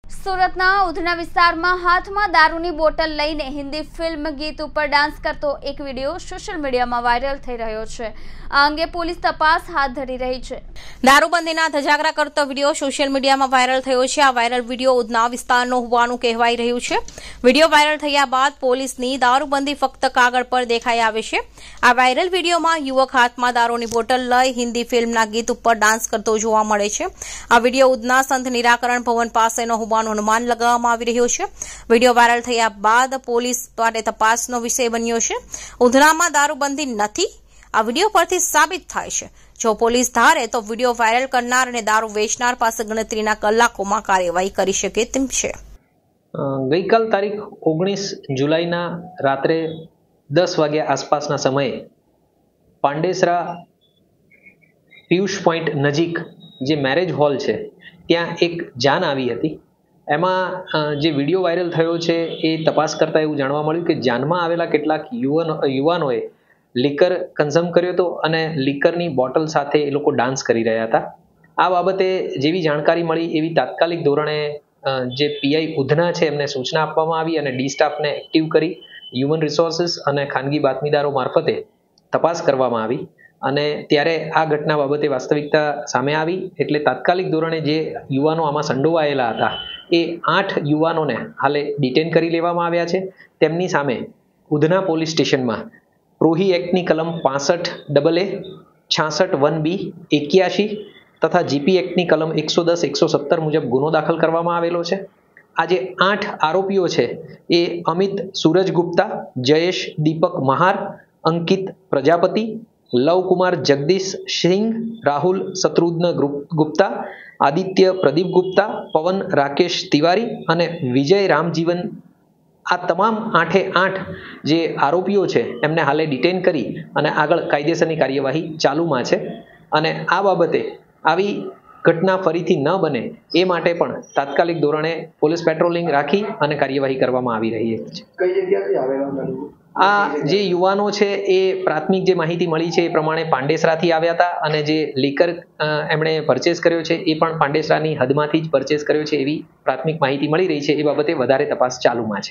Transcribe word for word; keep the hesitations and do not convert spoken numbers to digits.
સુરતના ઉધના વિસ્તારમાં હાથમાં દારૂની બોટલ લઈને હિન્દી ફિલ્મ ગીત ઉપર ડાન્સ કરતો એક વિડીયો સોશિયલ મીડિયામાં વાયરલ થઈ રહ્યો છે। આ અંગે પોલીસ તપાસ હાથ ધરી રહી છે। દારૂબંધીના ધજાગરા કરતો વિડીયો સોશિયલ મીડિયામાં વાયરલ થયો છે। આ વાયરલ વિડીયો ઉધના વિસ્તારનો હોવાનું કહેવાઈ રહ્યું છે। વિડીયો વાયરલ થયા બાદ પોલીસની દારૂબંધી ફક્ત કાગળ પર દેખાઈ આવે છે। આ વાયરલ વિડીયોમાં યુવક હાથમાં દારૂની બોટલ લઈ હિન્દી ફિલ્મના ગીત ઉપર ડાન્સ કરતો જોવા મળે છે। આ વિડીયો ઉધના સંત નિરાકરણ ભવન પાસેનો હોવાનું અનુમાન લગાવવામાં આવી રહ્યું છે। વિડીયો વાયરલ થયા બાદ પોલીસ માટે તપાસનો વિષય બન્યો છે। ઉધનામાં દારૂબંધી નથી, આ વિડીયો પરથી સાબિત થાય છે। જો પોલીસ ધારે તો વિડીયો વાયરલ કરનાર અને દારૂ વેચનાર પાસે ગણતરીના કલાકોમાં કાર્યવાહી કરી શકે તેમ છે। ગઈકાલ તારીખ ઓગણીસ જુલાઈના રાત્રે દસ વાગ્યા આસપાસના સમયે પાંડેસરા પિયુષ પોઈન્ટ નજીક જે મેરેજ હોલ છે ત્યાં એક જાન આવી હતી। એમાં જે વિડીયો વાયરલ થયો છે એ તપાસ કરતાં એવું જાણવા મળ્યું કે જાનમાં આવેલા કેટલાક યુવાનો યુવાનોએ લીકર કન્ઝ્યુમ કર્યો હતો અને લીકરની બોટલ સાથે એ લોકો ડાન્સ કરી રહ્યા હતા। આ બાબતે જેવી જાણકારી મળી એવી તાત્કાલિક ધોરણે જે પીઆઈ ઉધના છે એમને સૂચના આપવામાં આવી અને ડી સ્ટાફને એક્ટિવ કરી હ્યુમન રિસોર્સિસ અને ખાનગી બાતમીદારો મારફતે તપાસ કરવામાં આવી અને ત્યારે આ ઘટના બાબતે વાસ્તવિકતા સામે આવી। એટલે તાત્કાલિક ધોરણે જે યુવાનો આમાં સંડોવાયેલા હતા એ આઠ યુવાનોને હાલે ડિટેન કરી લેવામાં આવ્યા છે। તેમની સામે ઉધના પોલીસ સ્ટેશનમાં પ્રોહી એક્ટની કલમ પાસઠ ડબલ એ છાસઠ વન બી એક્યાસી તથા જીપી એક્ટની કલમ એકસો દસ એકસો સત્તર મુજબ ગુનો દાખલ કરવામાં આવેલો છે। આ જે આઠ આરોપીઓ છે એ અમિત સૂરજ ગુપ્તા, જયેશ દીપક મહાર, અંકિત પ્રજાપતિ, લવકુમાર જગદીશ સિંઘ, રાહુલ શત્રુઘ્ન ગુપ્તા, આદિત્ય પ્રદીપ ગુપ્તા, પવન રાકેશ તિવારી અને વિજય રામજીવન, આ તમામ આઠે આઠ જે આરોપીઓ છે એમને હાલે ડિટેન કરી અને આગળ કાયદેસરની કાર્યવાહી ચાલુમાં છે। અને આ બાબતે આવી ઘટના ફરીથી ન બને એ માટે પણ તાત્કાલિક ધોરણે પોલીસ પેટ્રોલિંગ રાખી અને કાર્યવાહી કરવામાં આવી રહી છે। કઈ જગ્યાથી આવેલા આ જે યુવાનો છે એ પ્રાથમિક જે માહિતી મળી છે એ પ્રમાણે પાંડેસરાથી આવ્યા હતા અને જે લીકર એમણે પરચેસ કર્યો છે એ પણ પાંડેસરાની હદમાંથી જ પરચેસ કર્યો છે એવી પ્રાથમિક માહિતી મળી રહી છે। એ બાબતે વધારે તપાસ ચાલુમાં છે।